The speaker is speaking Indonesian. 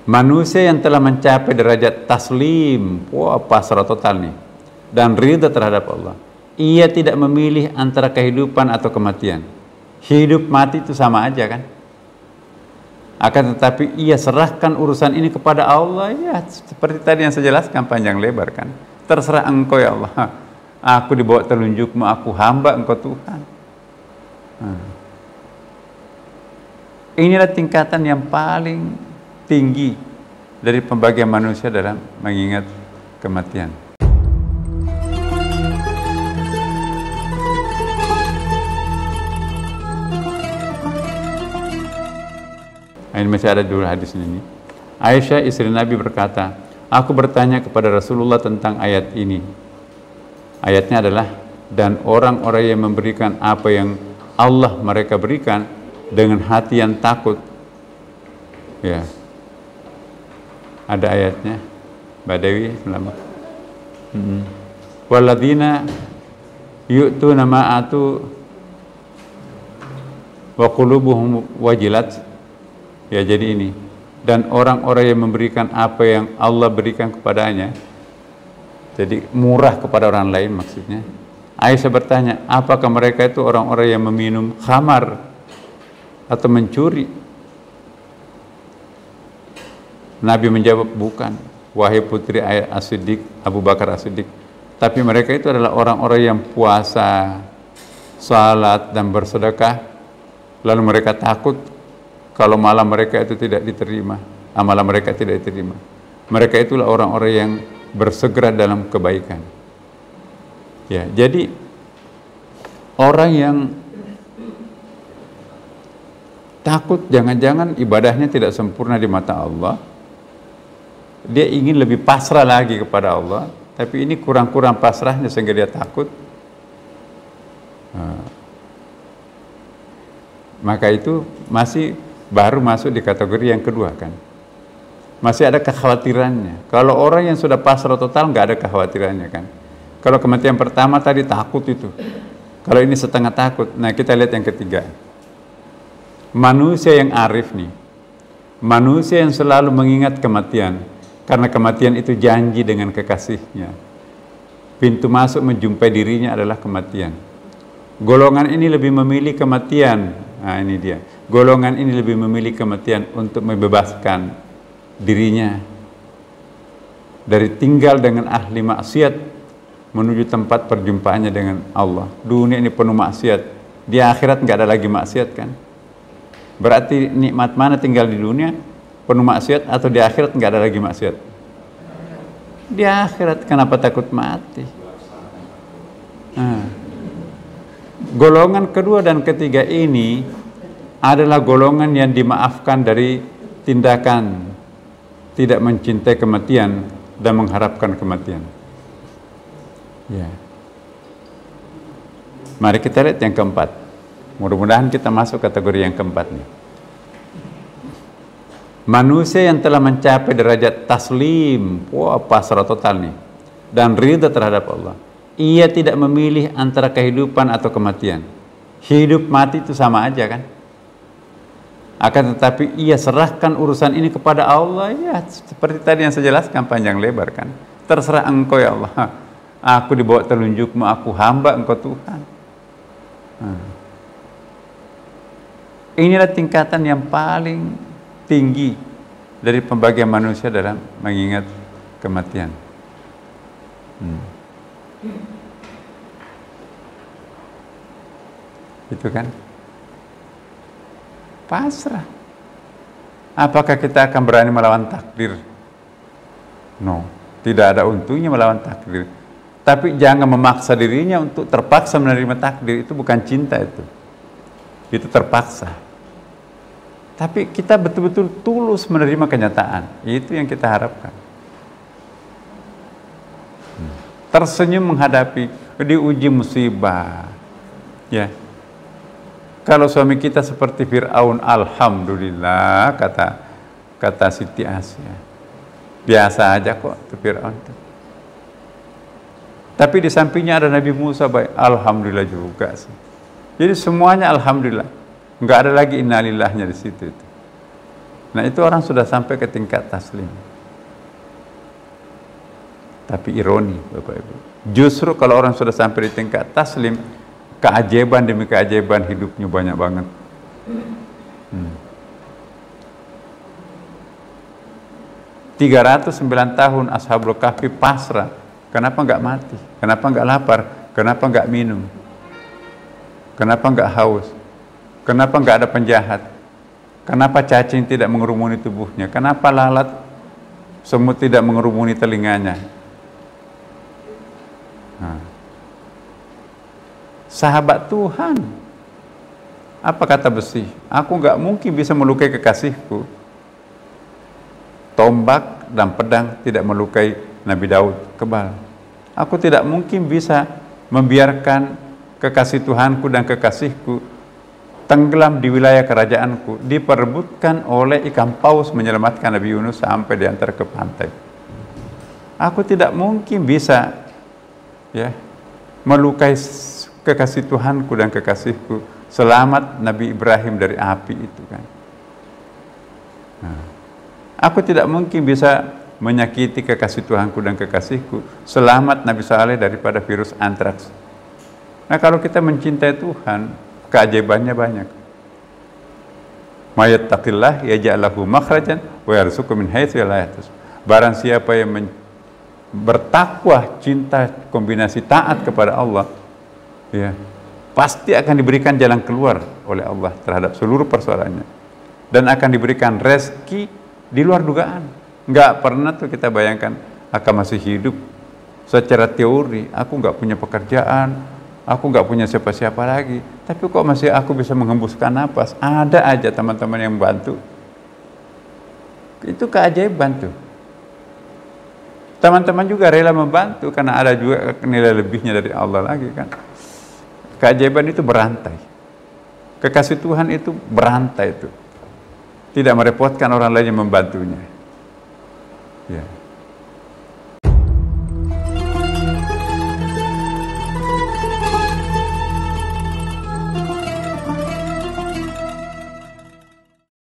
Manusia yang telah mencapai derajat taslim, wah pasrah total nih, dan ridha terhadap Allah. Ia tidak memilih antara kehidupan atau kematian. Hidup mati itu sama aja kan. Akan tetapi ia serahkan urusan ini kepada Allah, ya seperti tadi yang saya jelaskan panjang lebar kan. Terserah engkau ya Allah. Aku dibawa telunjukmu, aku hamba engkau Tuhan. Inilah tingkatan yang paling tinggi dari pembagian manusia dalam mengingat kematian. Ini masih ada dulu hadis ini. Aisyah istri Nabi berkata, aku bertanya kepada Rasulullah tentang ayat ini. Ayatnya adalah, dan orang-orang yang memberikan apa yang Allah mereka berikan dengan hati yang takut. Ya, ada ayatnya, Mbak Dewi. Walladzina yu'tuna ma atu wa qulubuhum wajilat. Ya, jadi ini, dan orang-orang yang memberikan apa yang Allah berikan kepadanya, jadi murah kepada orang lain maksudnya. Aisyah bertanya, apakah mereka itu orang-orang yang meminum khamar atau mencuri? Nabi menjawab, bukan, wahai putri As-Siddiq, Abu Bakar As-Siddiq, tapi mereka itu adalah orang-orang yang puasa, salat dan bersedekah, lalu mereka takut kalau malam mereka itu tidak diterima, amalan mereka tidak diterima. Mereka itulah orang-orang yang bersegera dalam kebaikan. Ya, jadi orang yang takut jangan-jangan ibadahnya tidak sempurna di mata Allah, dia ingin lebih pasrah lagi kepada Allah, tapi ini kurang-kurang pasrahnya sehingga dia takut. Maka itu masih baru masuk di kategori yang kedua kan. Masih ada kekhawatirannya. Kalau orang yang sudah pasrah total nggak ada kekhawatirannya kan. Kalau kematian pertama tadi takut itu. Kalau ini setengah takut. Nah, kita lihat yang ketiga. Manusia yang arif nih. Manusia yang selalu mengingat kematian. Karena kematian itu janji dengan kekasihnya. Pintu masuk menjumpai dirinya adalah kematian. Golongan ini lebih memilih kematian. Nah, ini dia. Golongan ini lebih memilih kematian untuk membebaskan dirinya dari tinggal dengan ahli maksiat menuju tempat perjumpaannya dengan Allah. Dunia ini penuh maksiat, di akhirat nggak ada lagi maksiat kan? Berarti nikmat mana tinggal di dunia penuh maksiat, atau di akhirat nggak ada lagi maksiat? Di akhirat, kenapa takut mati? Golongan kedua dan ketiga ini adalah golongan yang dimaafkan dari tindakan tidak mencintai kematian dan mengharapkan kematian. Ya. Mari kita lihat yang keempat. Mudah-mudahan kita masuk kategori yang keempat nih. Manusia yang telah mencapai derajat taslim, wah pasrah total nih, dan ridha terhadap Allah. Ia tidak memilih antara kehidupan atau kematian. Hidup mati itu sama aja kan. Akan tetapi ia serahkan urusan ini kepada Allah, ya seperti tadi yang saya jelaskan panjang lebar kan. Terserah engkau ya Allah. Aku dibawa telunjukmu, aku hamba engkau Tuhan. Inilah tingkatan yang paling tinggi dari pembagian manusia dalam mengingat kematian. Itu kan pasrah. Apakah kita akan berani melawan takdir? No, tidak ada untungnya melawan takdir. Tapi jangan memaksa dirinya untuk terpaksa menerima takdir. Itu bukan cinta itu terpaksa. Tapi kita betul-betul tulus menerima kenyataan. Itu yang kita harapkan. Tersenyum menghadapi, diuji musibah. Ya. Kalau suami kita seperti Fir'aun, alhamdulillah, kata Siti Asya. Biasa aja kok itu Fir'aun. Tapi di sampingnya ada Nabi Musa, baik, alhamdulillah juga sih. Jadi semuanya alhamdulillah. Enggak ada lagi innalillahnya di situ itu. Nah itu orang sudah sampai ke tingkat taslim. Tapi ironi Bapak Ibu, justru kalau orang sudah sampai di tingkat taslim, keajaiban demi keajaiban hidupnya banyak banget. 309 tahun Ashabul Kahfi pasrah. Kenapa nggak mati? Kenapa nggak lapar? Kenapa nggak minum? Kenapa nggak haus? Kenapa nggak ada penjahat? Kenapa cacing tidak mengerumuni tubuhnya? Kenapa lalat semut tidak mengerumuni telinganya? Nah. Sahabat Tuhan, apa kata besi? Aku nggak mungkin bisa melukai kekasihku. Tombak dan pedang tidak melukai Nabi Daud, kebal. Aku tidak mungkin bisa membiarkan kekasih Tuhanku dan kekasihku tenggelam di wilayah kerajaanku, diperebutkan oleh ikan paus menyelamatkan Nabi Yunus sampai diantar ke pantai. Aku tidak mungkin bisa melukai kekasih Tuhanku dan kekasihku, selamat Nabi Ibrahim dari api itu kan. Nah, aku tidak mungkin bisa menyakiti kekasih Tuhanku dan kekasihku, selamat Nabi Saleh daripada virus antraks. Nah kalau kita mencintai Tuhan, keajaibannya banyak. Mayattaqillah yaj'al lahu makhrajan wa yarzuqhu min haitsu la yahtasib. Barang siapa yang bertakwa, cinta, kombinasi taat kepada Allah, pasti akan diberikan jalan keluar oleh Allah terhadap seluruh persoalannya, dan akan diberikan rezeki di luar dugaan. Nggak pernah tuh kita bayangkan akan masih hidup secara teori, aku nggak punya pekerjaan, aku nggak punya siapa-siapa lagi, tapi kok masih aku bisa menghembuskan napas, ada aja teman-teman yang membantu. Itu keajaiban tuh. Teman-teman juga rela membantu karena ada juga nilai lebihnya dari Allah lagi kan. Keajaiban itu berantai. Kekasih Tuhan itu berantai itu. Tidak merepotkan orang lain yang membantunya. Ya.